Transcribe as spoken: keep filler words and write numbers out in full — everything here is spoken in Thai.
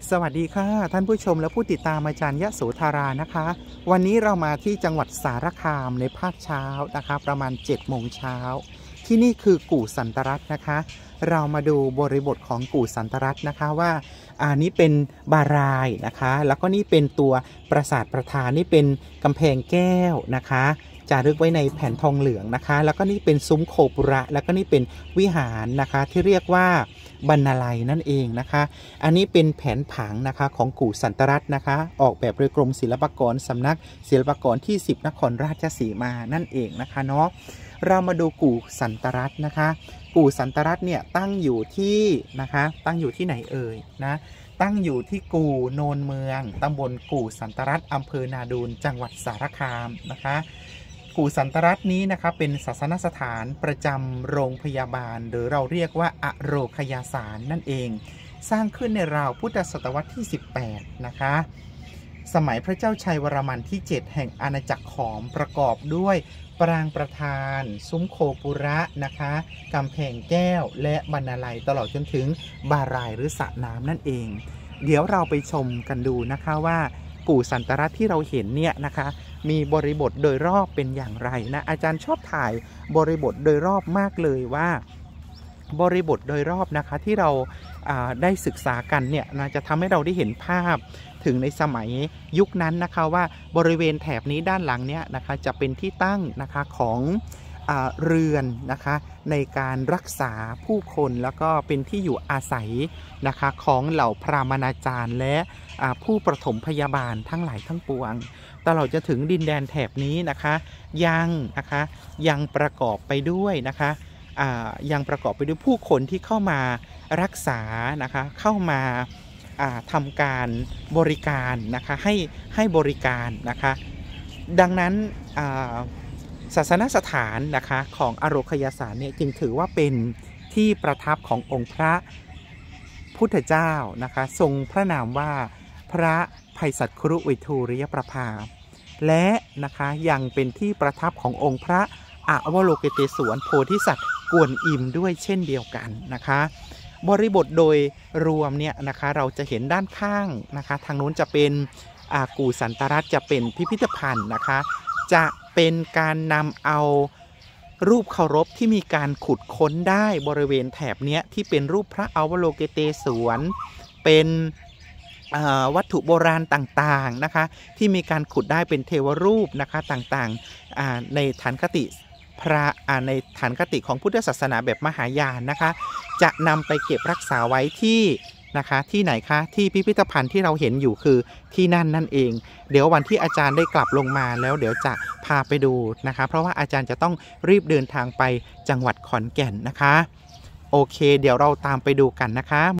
สวัสดีค่ะท่านผู้ชมและผู้ติดตามอาจารย์ยโสธารานะคะวันนี้เรามาที่จังหวัดสารคามในภาคเช้านะคะประมาณเจ็ดโมงเช้าที่นี่คือกู่สันตรัตน์นะคะเรามาดูบริบทของกู่สันตรัตน์นะคะว่าอันนี้เป็นบารายนะคะแล้วก็นี่เป็นตัวปราสาทประธานนี่เป็นกำแพงแก้วนะคะจารึกไว้ในแผ่นทองเหลืองนะคะแล้วก็นี่เป็นซุ้มโคปุระแล้วก็นี่เป็นวิหารนะคะที่เรียกว่าบรรณาลัยนั่นเองนะคะอันนี้เป็นแผนผังนะคะของกู่สันตรัตน์นะคะออกแบบโดยกรมศิลปากรสำนักศิลปากรที่สิบนครราชสีมานั่นเองนะคะเนาะเรามาดูกู่สันตรัตน์นะคะกู่สันตรัตน์เนี่ยตั้งอยู่ที่นะคะตั้งอยู่ที่ไหนเอ่ยนะตั้งอยู่ที่กู่โนนเมืองตำบลกู่สันตรัตน์อำเภอนาดูนจังหวัดสารคามนะคะกู่สันตรัตน์นี้นะคะเป็นศาสนสถานประจำโรงพยาบาลหรือเราเรียกว่าอโรคยาสารนั่นเองสร้างขึ้นในราวพุทธศตวรรษที่สิบแปดนะคะสมัยพระเจ้าชัยวรมันที่เจ็ดแห่งอาณาจักรขอมประกอบด้วยปรางประธานซุ้มโคปุระนะคะกำแพงแก้วและบรรณาลัยตลอดจนถึงบารายหรือสระน้ำนั่นเองเดี๋ยวเราไปชมกันดูนะคะว่ากู่สันตรัตน์ที่เราเห็นเนี่ยนะคะมีบริบทโดยรอบเป็นอย่างไรนะอาจารย์ชอบถ่ายบริบทโดยรอบมากเลยว่าบริบทโดยรอบนะคะที่เราได้ศึกษากันเนี่ยนะจะทำให้เราได้เห็นภาพถึงในสมัยยุคนั้นนะคะว่าบริเวณแถบนี้ด้านหลังเนี่ยนะคะจะเป็นที่ตั้งนะคะของเรือนนะคะในการรักษาผู้คนแล้วก็เป็นที่อยู่อาศัยนะคะของเหล่าพราหมณาจารย์และผู้ประถมพยาบาลทั้งหลายทั้งปวงตลอดจะถึงดินแดนแถบนี้นะคะยังนะคะยังประกอบไปด้วยนะคะยังประกอบไปด้วยผู้คนที่เข้ามารักษานะคะเข้ามาทำการบริการนะคะให้ให้บริการนะคะดังนั้นศาสนสถานนะคะของอโรคยาสารเนี่ยจึงถือว่าเป็นที่ประทับขององค์พระพุทธเจ้านะคะทรงพระนามว่าพระไพศาลครุวิทูริยประภาและนะคะยังเป็นที่ประทับขององค์พระอวโลกิเตศวรโพธิสัตว์กวนอิมด้วยเช่นเดียวกันนะคะบริบทโดยรวมเนี่ยนะคะเราจะเห็นด้านข้างนะคะทางนู้นจะเป็นกู่สันตรัตน์จะเป็นพิพิธภัณฑ์นะคะจะเป็นการนำเอารูปเคารพที่มีการขุดค้นได้บริเวณแถบนี้ที่เป็นรูปพระอวโลกิเตศวรเป็นวัตถุโบราณต่างๆนะคะที่มีการขุดได้เป็นเทวรูปนะคะต่างๆในฐานคติพระในฐานคติของพุทธศาสนาแบบมหายานนะคะจะนำไปเก็บรักษาไว้ที่นะคะที่ไหนคะที่พิพิธภัณฑ์ที่เราเห็นอยู่คือที่นั่นนั่นเองเดี๋ยววันที่อาจารย์ได้กลับลงมาแล้วเดี๋ยวจะพาไปดูนะคะเพราะว่าอาจารย์จะต้องรีบเดินทางไปจังหวัดขอนแก่นนะคะโอเคเดี๋ยวเราตามไปดูกันนะคะ